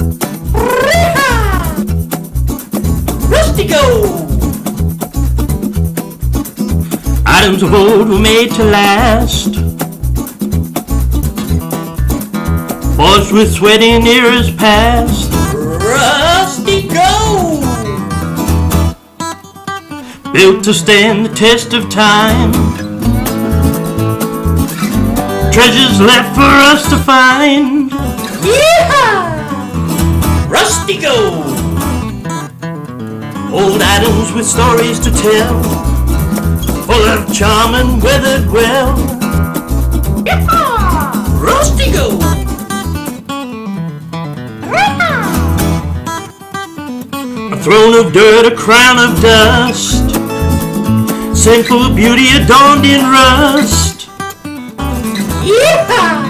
Rusty gold. Items of old were made to last. Boys with sweating eras past. Rusty gold. Built to stand the test of time. Treasures left for us to find. Yeah! Rusty gold. Old items with stories to tell, full of charm and weathered well. Yeah! Rusty gold. A throne of dirt, a crown of dust, simple beauty adorned in rust. Yeah!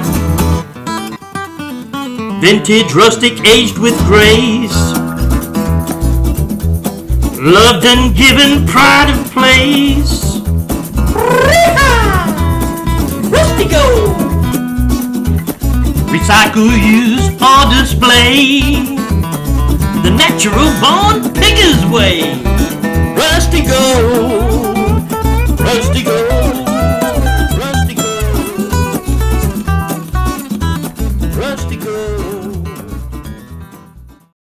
Vintage, rustic, aged with grace, loved and given pride of place. Rusty gold. Recycle, use, or display, the natural born pigger's way. Rusty gold, rusty gold.